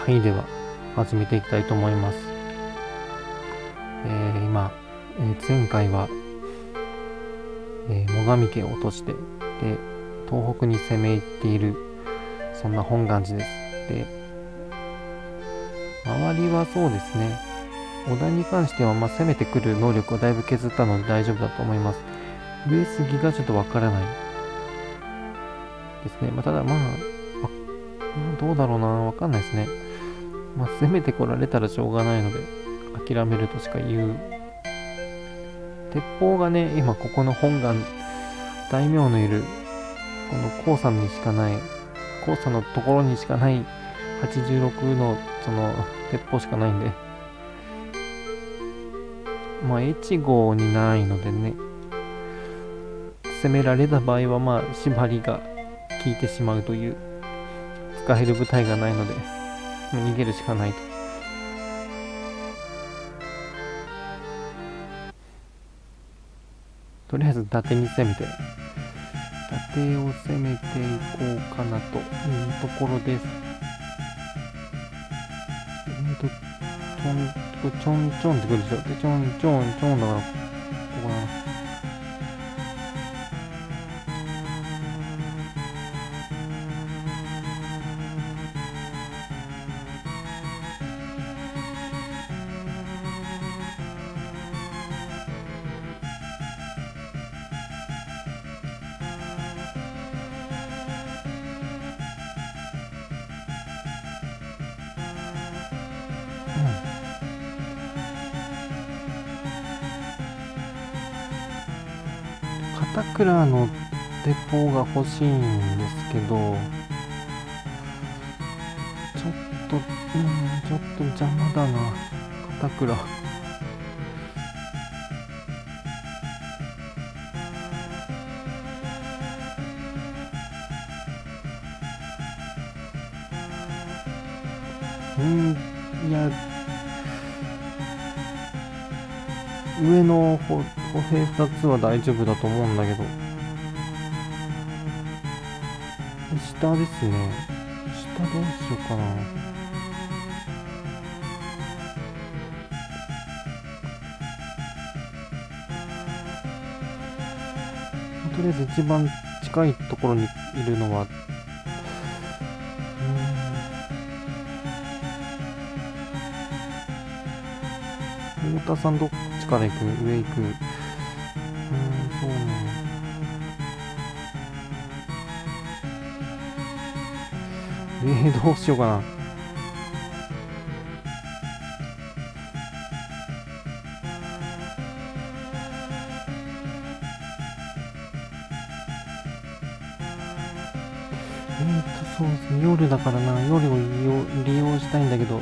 はい、では始めていきたいと思います。今、前回は、最上家を落としてで東北に攻め入っている、そんな本願寺です。で、周りはそうですね、織田に関しては攻めてくる能力をだいぶ削ったので大丈夫だと思います。上杉がちょっとわからないですね。ただどうだろうな、わかんないですね。攻めてこられたらしょうがないので諦めるとしか言う。鉄砲がね、今ここの本願大名のいるこの黄山にしかない、黄山のところにしかない86のその鉄砲しかないんで、越後にないのでね、攻められた場合は縛りが効いてしまうという、使える部隊がないのでもう逃げるしかないと。とりあえず伊達に攻めて、伊達を攻めていこうかなというところです。ちょんちょんってくるでしょ。で、ちょんちょんちょんだから、ここだな。片倉の鉄砲が欲しいんですけど、ちょっと邪魔だな、片倉。いや、上の歩兵2つは大丈夫だと思うんだけど、下ですね。下どうしようかな。とりあえず一番近いところにいるのは、太田さんどっちから行く？上行く？そうね。どうしようかな。そうですね、夜だからな、夜を利用したいんだけど、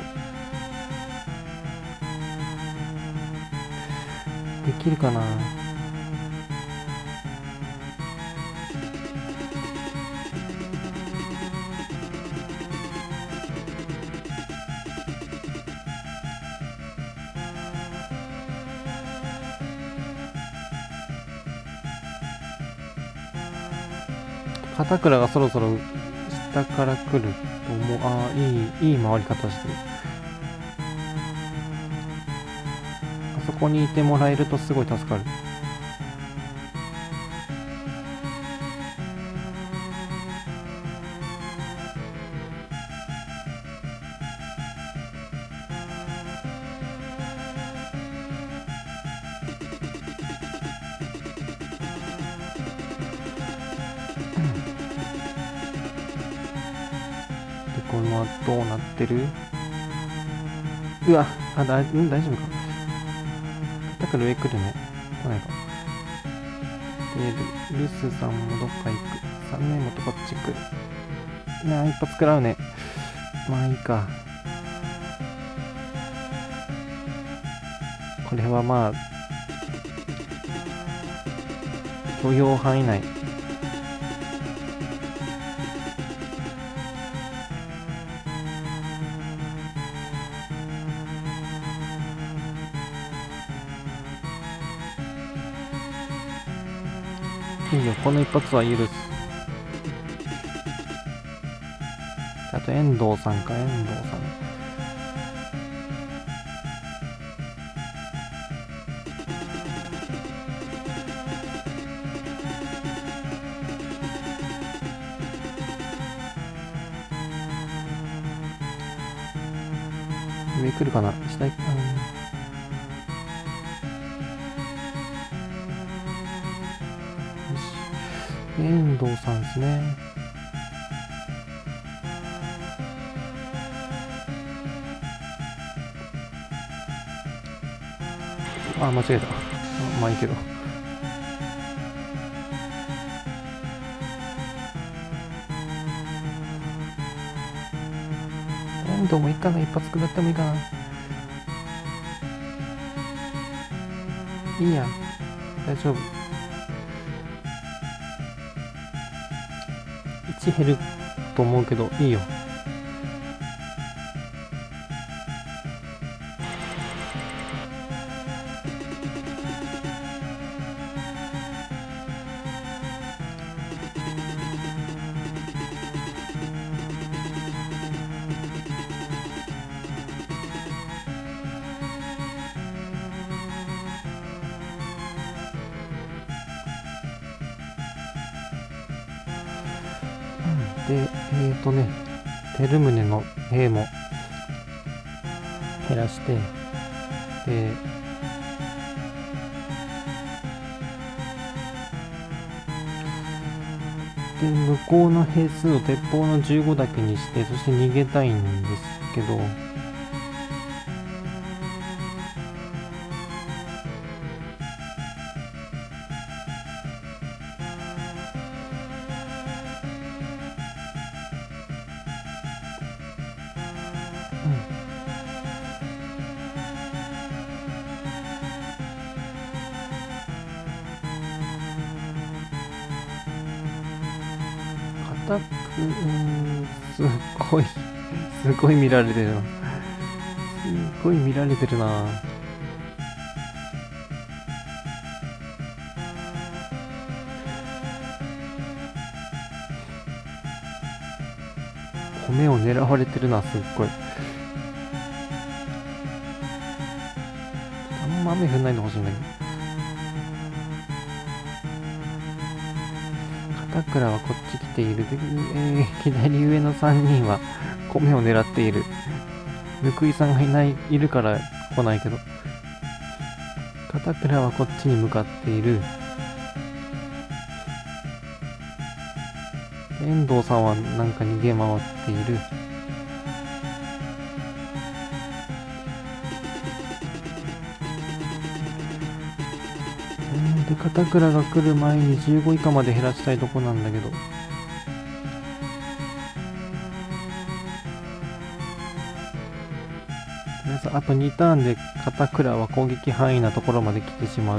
できるかな。片倉がそろそろ下から来ると思う。いい回り方してる。あそこにいてもらえるとすごい助かる。この後どうなってる？うわ、大丈夫か。片倉上来るね。来ないか。で、ルスさんもどっか行く。3年もとこっち来る。一発食らうね。いいか。これは許容範囲内。いいよ、この一発は許す。あと遠藤さんか、遠藤さん。 上来るかな、下行くかな。よし。遠藤さんですね。あ、間違えた。まあいいけど。遠藤もいいかな、一発食らってもいいかな。いいや、大丈夫。1減ると思うけど、いいよ。で、照宗の兵も減らして、で、向こうの兵数を鉄砲の15だけにして、そして逃げたいんですけど、すっごい、すごい見られてるな。すっごい見られてるな。米を狙われてるな、すっごい。あんま雨降んないでほしいんだけど。片倉はこっち来ている。左上の3人は米を狙っている。報井さんがいるから来ないけど。片倉はこっちに向かっている。遠藤さんはなんか逃げ回っている。で、片倉が来る前に15以下まで減らしたいとこなんだけど。あと2ターンで片倉は攻撃範囲なところまで来てしまう。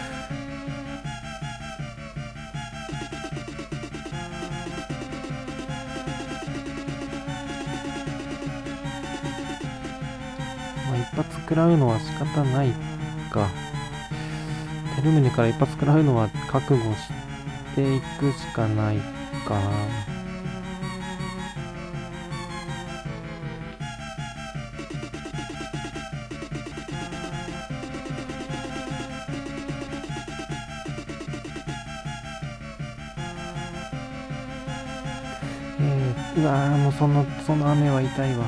まあ一発食らうのは仕方ないか。照宗から一発食らうのは覚悟していくしかないかな。うわー、もうその雨は痛いわ。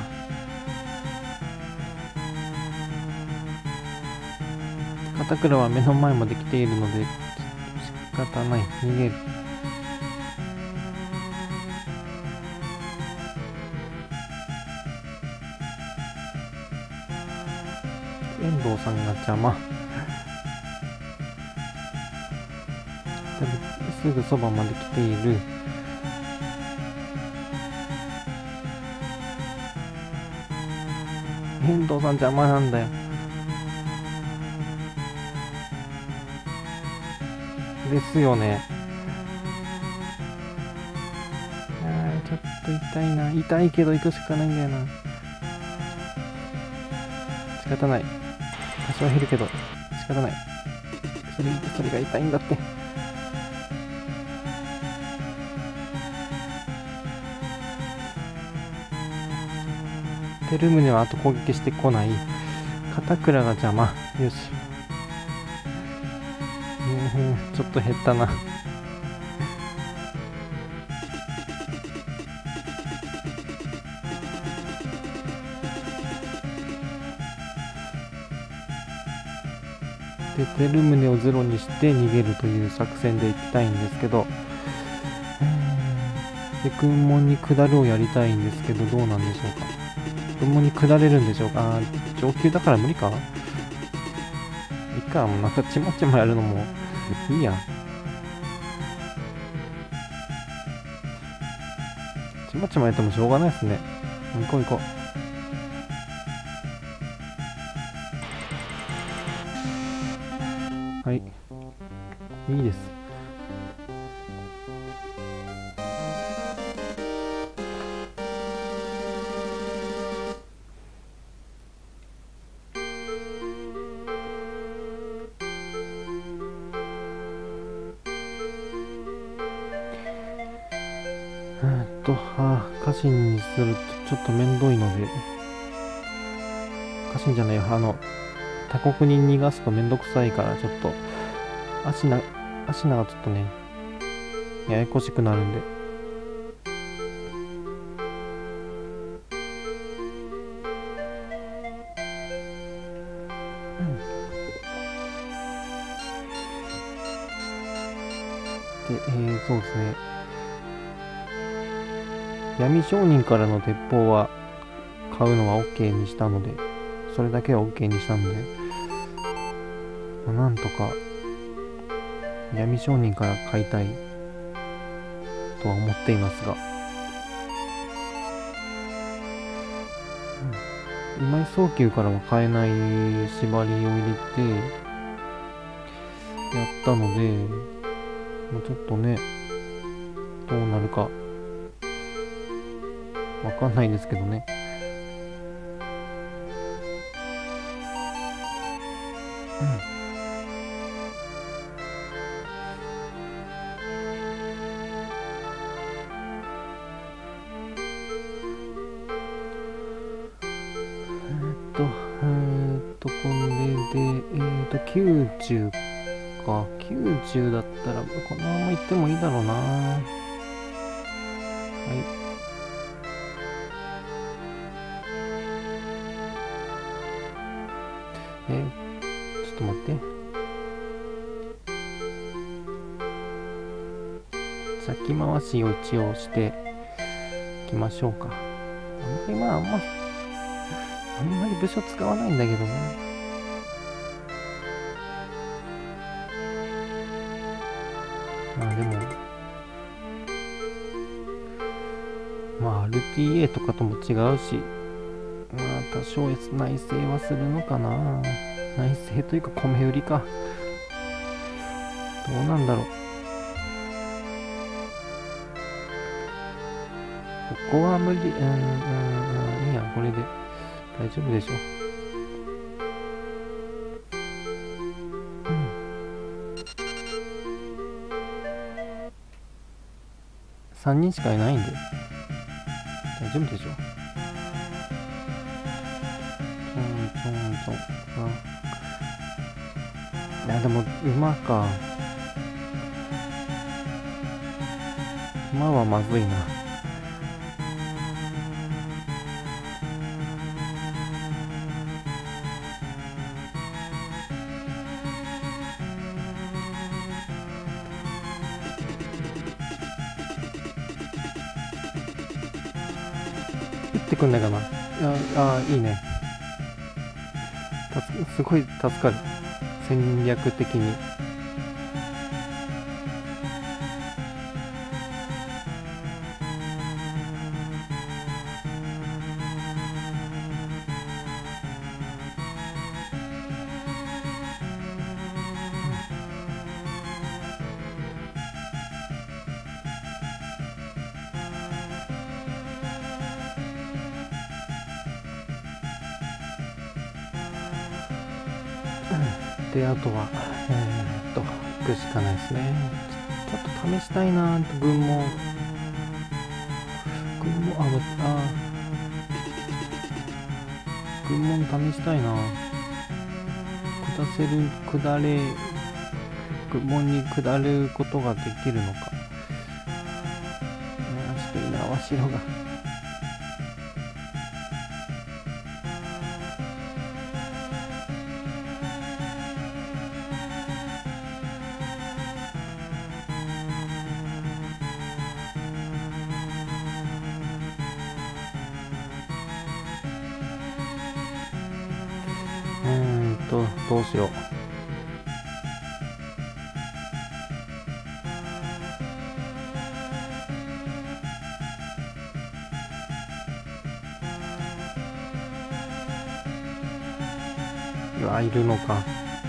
片倉は目の前まで来ているので仕方ない。逃げる。遠藤さんが邪魔。すぐそばまで来ている。遠藤さん邪魔なんだよ。ですよね。ちょっと痛いな。痛いけど行くしかないんだよな。仕方ない。多少減るけど仕方ない。それが痛いんだって。照宗はあと攻撃してこない。片倉が邪魔。よし。ちょっと減ったな。 でテルムネをゼロにして逃げるという作戦でいきたいんですけど、で軍門に下るをやりたいんですけど、どうなんでしょうか。軍門に下れるんでしょうか。上級だから無理か。いいか、もうなんかちまちまやるのもいいや。ちまちまやってもしょうがないですね。行こう行こう。はい、いいです。家臣にするとちょっと面倒いので、家臣じゃないよ、他国に逃がすとめんどくさいから、ちょっとアシナがちょっとね、ややこしくなるんで。で、そうですね。闇商人からの鉄砲は買うのは OK にしたので、それだけは OK にしたので、なんとか闇商人から買いたいとは思っていますが、今井早急からは買えない縛りを入れてやったので、もうちょっとね、どうなるかわかんないですけどね。これで、90か。90だったら、このまま行ってもいいだろうな。はい。ちょっと待って。先回しを一応していきましょうか。あんまり武将使わないんだけどな。でも、RTA とかとも違うし、多少内政はするのかな。内政というか米売りか。どうなんだろう。ここは無理。いいや、これで大丈夫でしょ。3人しかいないんで大丈夫でしょ。いやでも馬か。馬はまずいな。打ってくんないかな。いいね。すごい助かる。戦略的に。で、あとは、行くしかないですね。ちょっと試したいなぁ、軍門、軍門試したいなぁ。軍門に下ることができるのか。ちょっといいな、わしろが。 どうしよう。うわ、いるのか。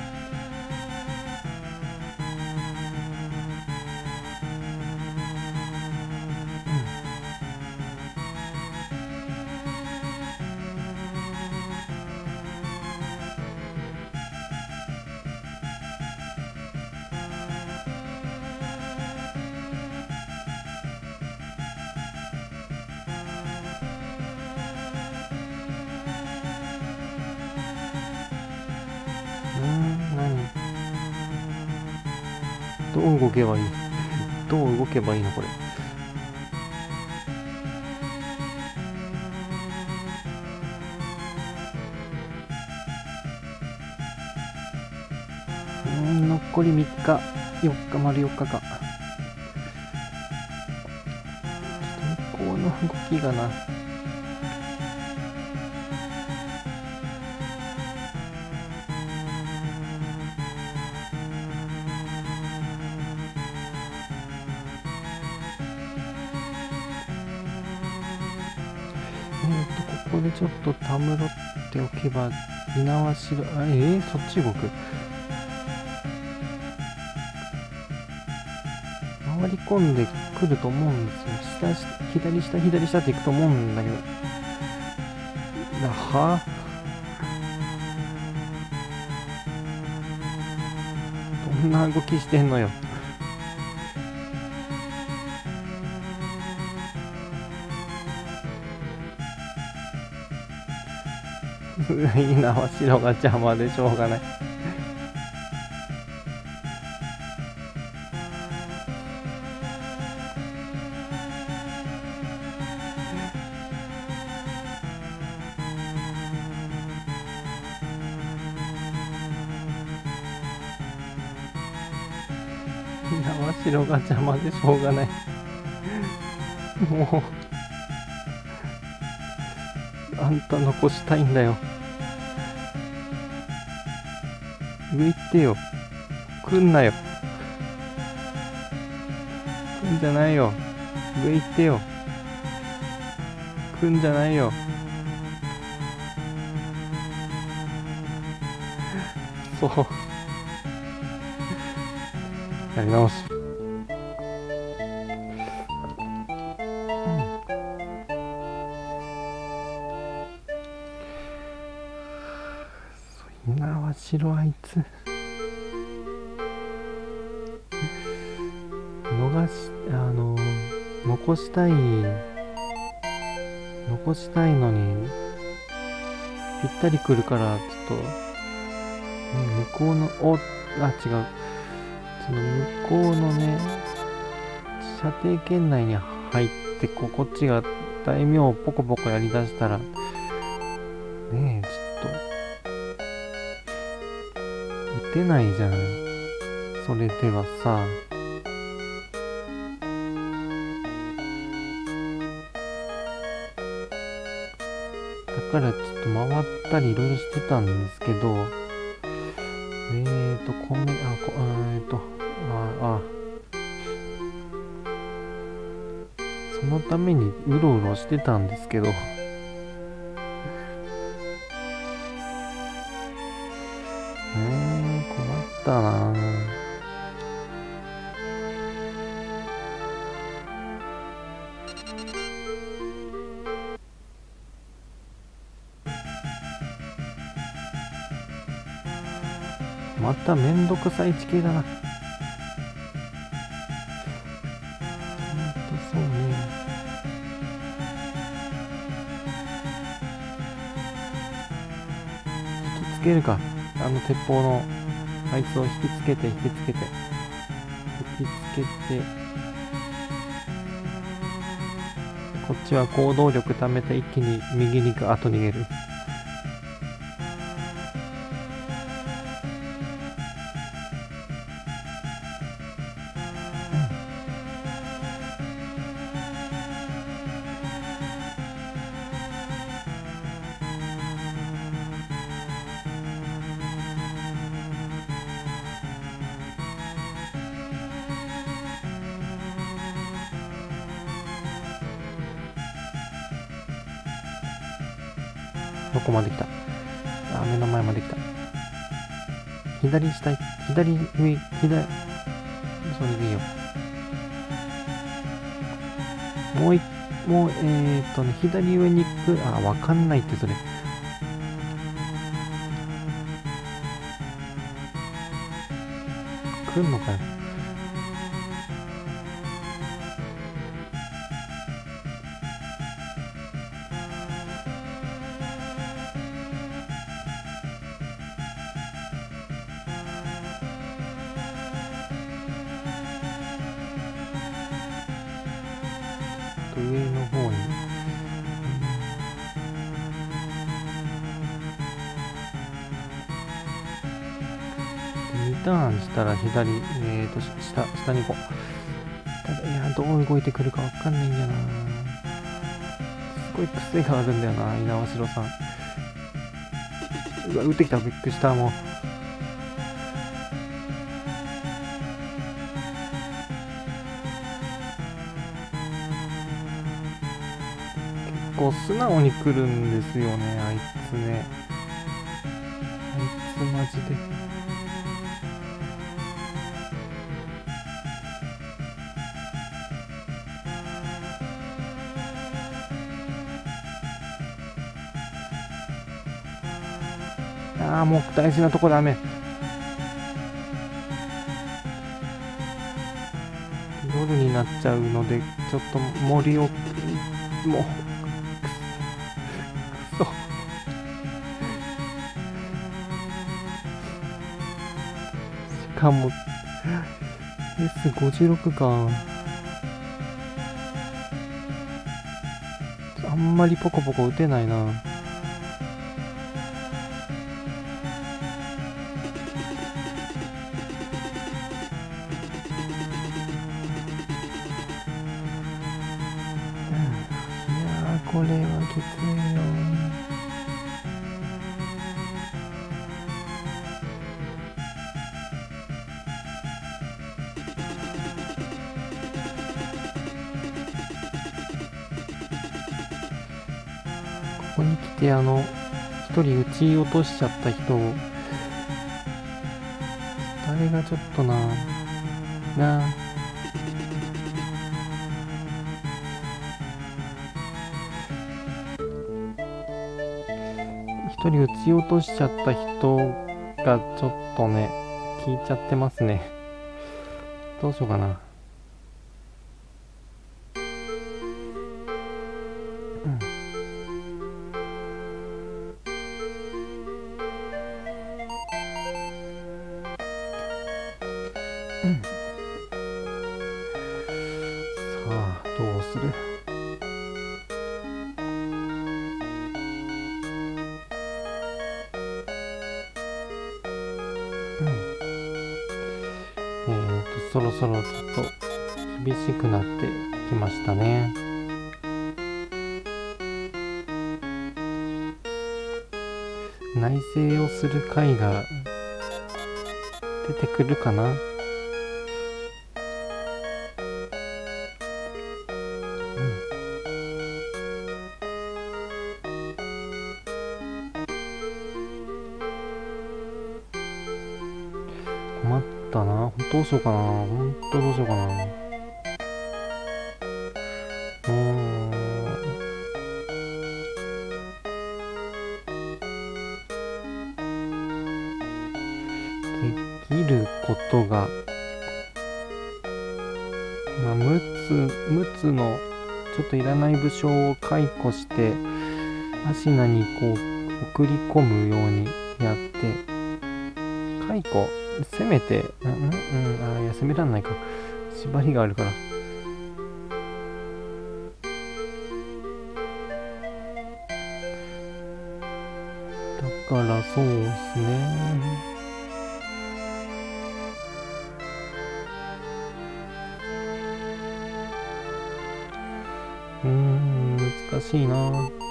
何どう動けばいいどう動けばいいのこれ。残り3日、4日、丸4日か。ちょっと向こうの動きがな。ここでちょっとたむろっておけば、猪苗代、そっち動く。回り込んでくると思うんですよ。左下っていくと思うんだけど。どんな動きしてんのよ。猪苗代が邪魔でしょうがない。猪苗代が邪魔でしょうがない。もうあんた残したいんだよ。上行ってよ。来んなよ。来んじゃないよ。上行ってよ。来んじゃないよ。そう。やり直し。猪苗代あいつ残したいのにぴったり来るからちょっと、向こうの違う、その向こうのね射程圏内に入ってこっちが大名をポコポコやりだしたらねえ、ちょっと打てないじゃん。それではさ、だからちょっと回ったりいろいろしてたんですけど、そのためにうろうろしてたんですけど、困ったな。まためんどくさい地形だな。そうね。引きつけるか。鉄砲のあいつを引きつけてこっちは行動力貯めて一気に右にガーッと逃げる。 どこまで来た？あ、目の前まで来た。左下、左上、それでいいよ。もう、左上に行く。あ、わかんないって、それ。来んのかよ。上の方に。2ターンしたら左、下に行こう。ただ、いや、どう動いてくるかわかんないんだよな。すごい癖があるんだよな、猪苗代さん。うわ、撃ってきた、びっくりした、もう。結構素直に来るんですよね、あいつね。あいつマジで。ああ、もう大事なとこダメ。夜になっちゃうので、ちょっと森を、もう、くそ。しかも、S56 か。あんまりポコポコ打てないな。これはきついよ。ここに来て一人撃ち落としちゃった人を、誰がちょっとなあ。一人撃ち落としちゃった人がちょっとね、効いちゃってますね。どうしようかな。さあ、どうする？そろそろちょっと厳しくなってきましたね。内省をする回が出てくるかな。困ったな。どうしようかな。ほんとどうしようかな。できることが、陸奥のちょっといらない武将を解雇してアシナにこう送り込むようにやって、解雇せめていや、攻めらんないか、縛りがあるから。だからそうっすね。難しいな。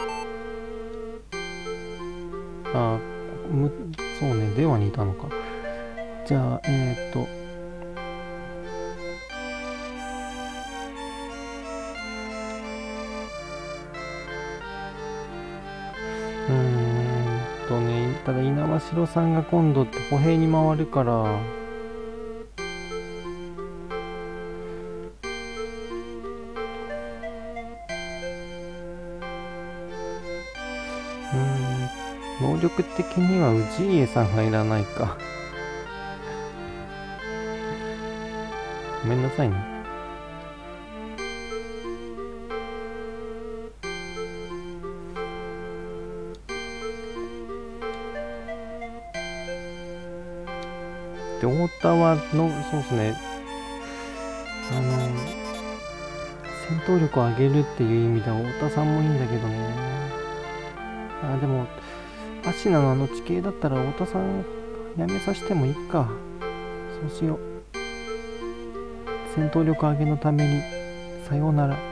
そうね、出羽にいたのか。じゃあ、 ただ猪苗代さんが今度って歩兵に回るから、能力的には氏家さんがいらないか。ごめんなさいね。で、太田はの、そうですね。戦闘力を上げるっていう意味では太田さんもいいんだけどね。でも、アシナの地形だったら太田さんやめさせてもいいか。そうしよう。戦闘力上げのために、さようなら。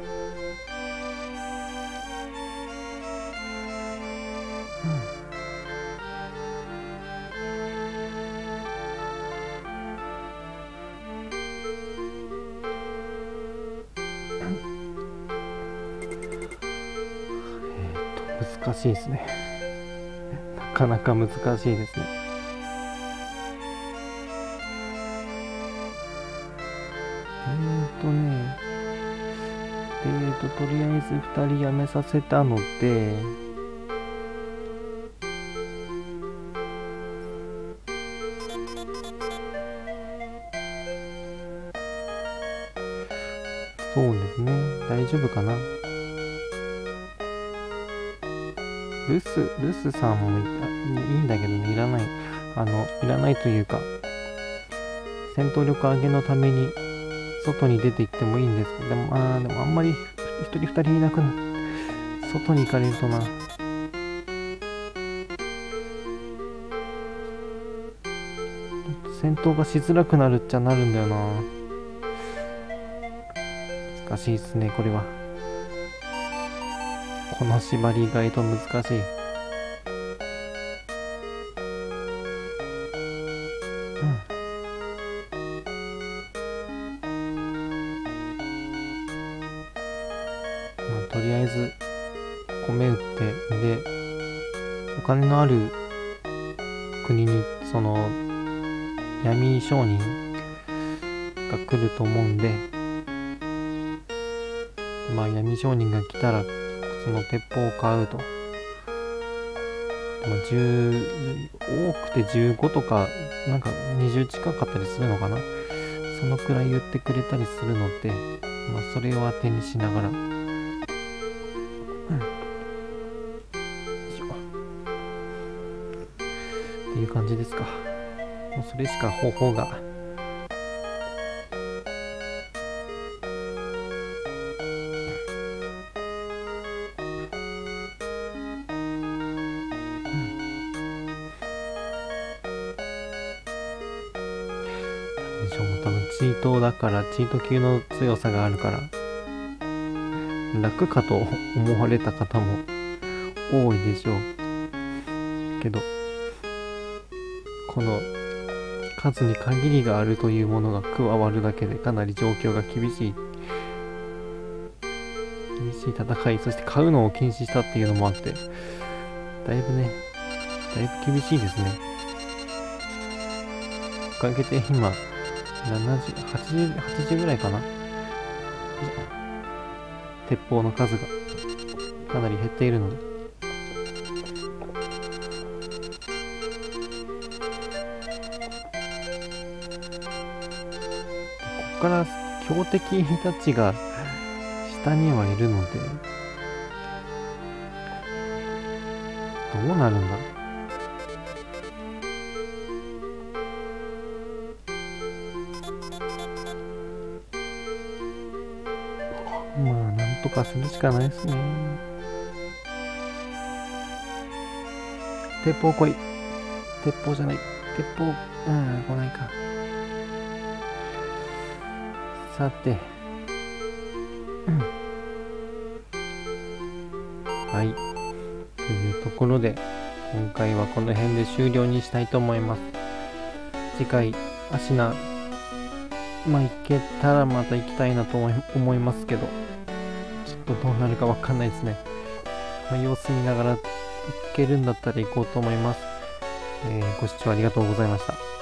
難しいですね。なかなか難しいですね。とりあえず2人辞めさせたので、そうですね、大丈夫かな。ルスさんもいいんだけどね、いらないというか、戦闘力上げのために外に出て行ってもいいんですけど、でもあんまり一人二人いなくなって、外に行かれるとな。戦闘がしづらくなるっちゃなるんだよな。難しいっすね、これは。この縛り意外と難しい。とりあえず米売ってで、お金のある国にその闇商人が来ると思うんで、闇商人が来たらその鉄砲を買うと。多くて15とかなんか20近かったりするのかな。そのくらい言ってくれたりするので、それを当てにしながら、っていう感じですか。もうそれしか方法が。多分チートだから、チート級の強さがあるから楽かと思われた方も多いでしょうけど、この数に限りがあるというものが加わるだけでかなり状況が厳しい戦い、そして買うのを禁止したっていうのもあって、だいぶ厳しいですね。おかげで今70、80ぐらいかな、鉄砲の数がかなり減っているので、ここから強敵たちが下にはいるので、どうなるんだ。なんとかするしかないですね。鉄砲来い。鉄砲じゃない。鉄砲、来ないか。さて。はい。というところで、今回はこの辺で終了にしたいと思います。次回、アシナ、行けたらまた行きたいなと思いますけど、ちょっとどうなるかわかんないですね。様子見ながら行っけるんだったら行こうと思います。ご視聴ありがとうございました。